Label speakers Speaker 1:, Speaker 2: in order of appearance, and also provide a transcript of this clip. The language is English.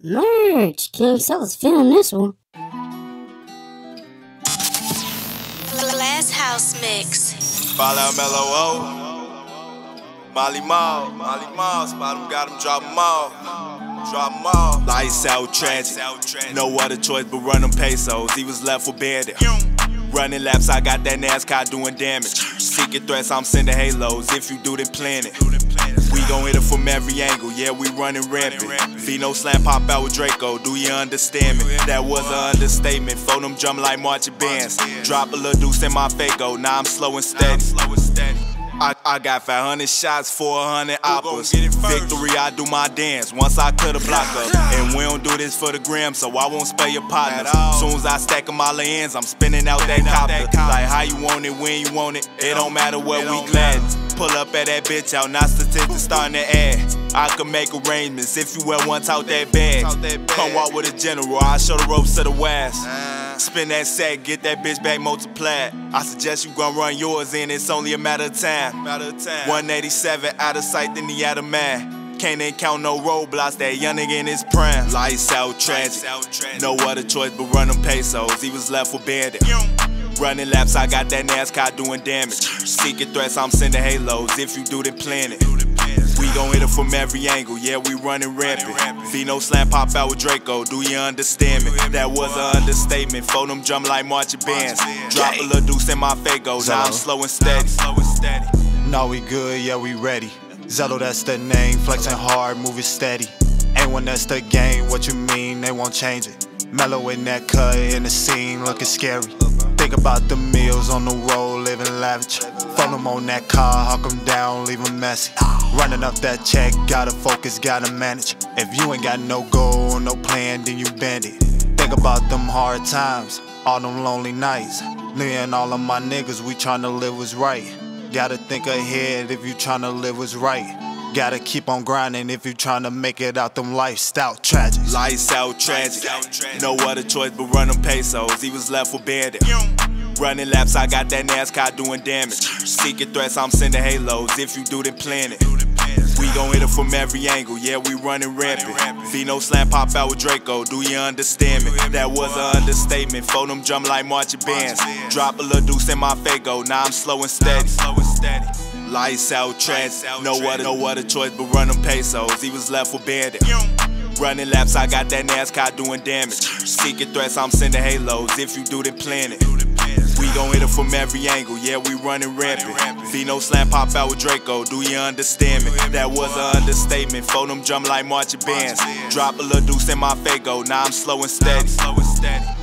Speaker 1: Merch. King Sellers feeling this one.
Speaker 2: Glass House Mix.
Speaker 3: Fallout Mellow O. Molly Mall, spot him, got him, drop him all. Lights out, tragic. No other choice but run them pesos. He was left for bandit. Running laps, I got that NASCAR doing damage. Secret threats, I'm sending halos. If you do, then plan it. We gon' hit it from every angle, yeah, we running rampant. Vino slam pop out with Draco, do you understand me? That was an understatement, phone them jump like marching bands. Drop a little deuce in my Fago, now I'm slow and steady. I got 500 shots, 400 oppas. Victory, I do my dance once I cut a block up. And we don't do this for the gram, so I won't spare your partner. Soon as I stack them all the ends, I'm spinning out that copter. Like how you want it, when you want it, it don't matter what we glad. Pull up at that bitch out, now statistics starting to add. I can make arrangements if you ever want out that bag. Come walk with a general, I'll show the ropes to the west. Spin that sack, get that bitch back multiplied. I suggest you gon' run yours in, it's only a matter of time. 187 out of sight, then he out of mind. Can't count no roadblocks, that young nigga in his prime. Lights out, tragic. No other choice but run them pesos. He was left for bandit. Running laps, I got that NASCAR doing damage. Secret threats, I'm sending halos. If you do, then plan it. We gon' hit it from every angle, yeah, we running rampant. Vino slam pop out with Draco, do you understand me? That was an understatement, phone them jump like marching bands. Drop a little deuce in my Fago, now I'm slow and steady.
Speaker 4: No, we good, yeah, we ready. Zello, that's the name, flexing hard, moving steady. Ain't one that's the game, what you mean, they won't change it. Mellow in that cut, in the scene, looking scary. Think about the meals on the road, living lavish. Phone them on that car, hawk them down, leave them messy. Running up that check, gotta focus, gotta manage. If you ain't got no goal, no plan, then you bend it. Think about them hard times, all them lonely nights. Me and all of my niggas, we tryna live what's right. Gotta think ahead if you tryna live what's right. Gotta keep on grinding if you tryna make it out them lifestyle tragic.
Speaker 3: Lights out, tragic. No other choice but run them pesos. He was left for bandit. Running laps, I got that NASCAR doing damage. Secret threats, I'm sending halos. If you do, then plan it. We gon' hit it from every angle, yeah, we running rampant. Vino slam pop out with Draco, do you understand me? That was an understatement, phone them jump like marching bands. Drop a little deuce in my Fago, now I'm slow and steady. Lights out, tragic. No other choice but run them pesos. He was left for bandit. Running laps, I got that NASCAR doing damage. Secret threats, I'm sending halos. If you do, then plan it. We gon' hit it from every angle, yeah, we running rampant. Vino slam pop out with Draco, do you understand me? That was an understatement, phone them jump like marching bands. Drop a little deuce in my Fago, now I'm slow and steady.